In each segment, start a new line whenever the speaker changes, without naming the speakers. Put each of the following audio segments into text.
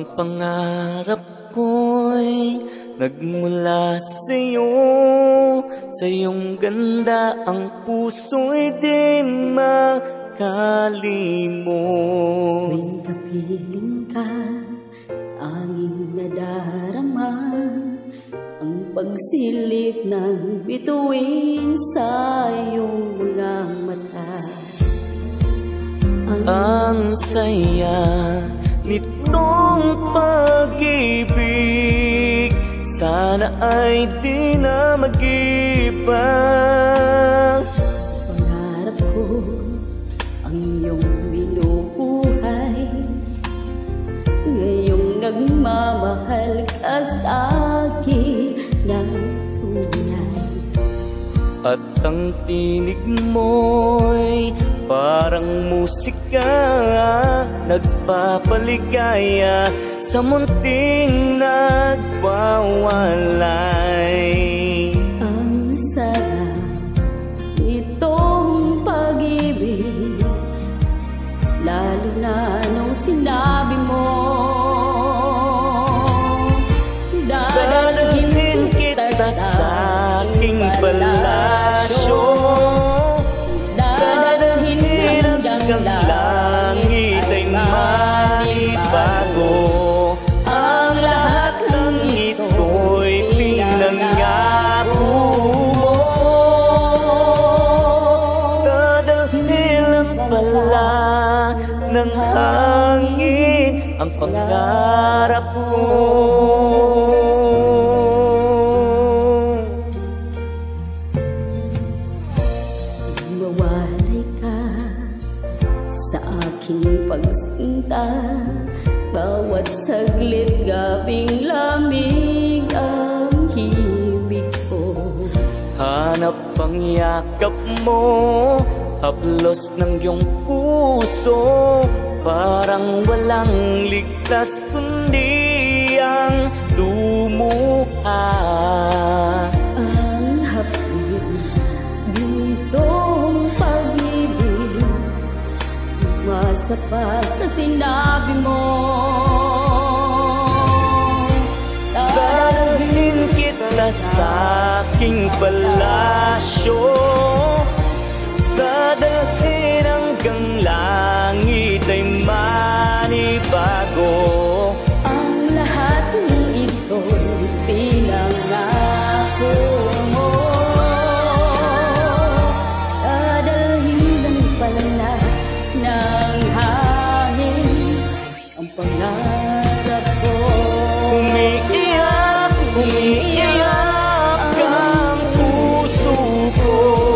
Ang pangarap ko'y nagmula sa'yo. Sa iyong ganda ang puso'y di makalimot.
Tuwing kapiling ka, tanging nadarama ang pagsilip ng bituin sa iyong mga mata.
Ang saya nitong pag-ibig, sana ay di na mag-iba.
Pangarap ko ang iyong binubuhay, ngayong nagmamahal ka sa akin ng tunay.
At ang tinig mo'y parang musika, nagpapaligaya sa munting nagwawalay.
Ang sarap nitong pag-ibig, lalo na nung sinabi mo, dadalhin kita sa aking palasyo.
Langit ay manibago. Ang lahat ng ito'y pinangako mo. Dadalhin lang pala ng hangin ang pangarap ko.
Mawalay ka sa aking pagsinta, bawat saglit gabing lamig ang hibig ko.
Hanap ang yakap mo, haplos ng iyong puso, parang walang ligtas kundi ang lumuha.
Ang hapdi ditong pag-ibig, umasa pa sa sinabi mo.
Dadalhin kita sa aking palasyo, dadalhin hanggang langit ay manibago.
Ang lahat ng ito'y pinangako mo. Dadalhin lang pala ng hangin ang pangarap ko.
Umiiyak, umiiyak ang puso ko.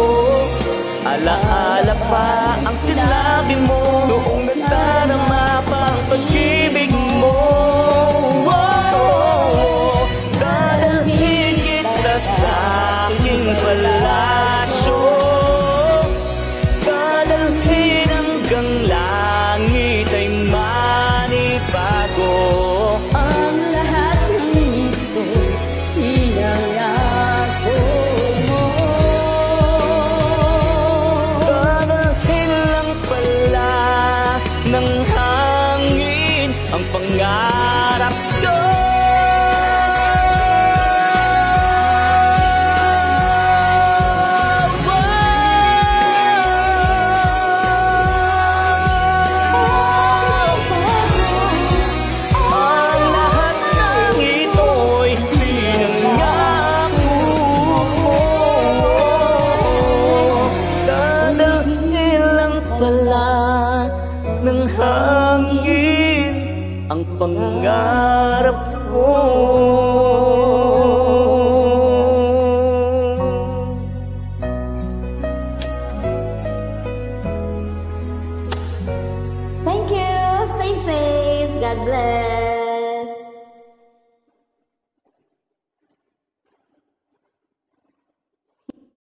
Alaala pa ang sinabi mo, noong nagdarama pa ang pag-ibig mo. Dadalhin kita sa aking palasyo, dadalhin hanggang langit ay manibago.
Ang lahat ng ito'y pinangako mo.
Dadalhin lang pala ng hangin ang pangarap ko. Ang lahat ng ito'y pinangako mo. Dadalhin lang pala ng hangin ang pangarap ko.
Thank you. Stay safe. God bless.